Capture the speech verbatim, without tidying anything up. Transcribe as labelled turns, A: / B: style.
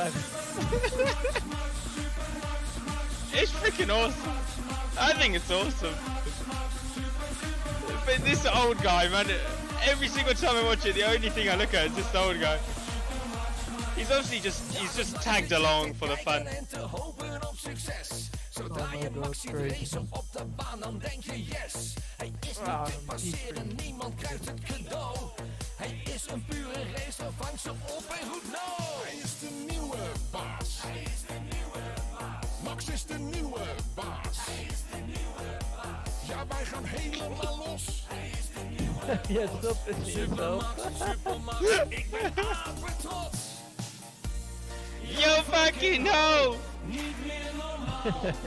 A: man.
B: It's freaking awesome. I think it's awesome. But this old guy, man, every single time I watch it, the only thing I look at is this old guy. He's obviously just, he's just tagged along for the fun.
A: Zodra je Max ziet racen op de baan, dan denk je yes. Hij is niet te passeren, niemand krijgt het cadeau. Hij is een pure racer, vang ze op en goed nou. Hij is de nieuwe baas. Hij is de nieuwe baas. Max is de nieuwe baas. Hij is de nieuwe baas. Ja, wij gaan helemaal los. Hij is de nieuwe baas. Ja, stop het niet zo. Super Max, ik ben apen trots.
B: Yo fucking no!
A: Niet meer normaal.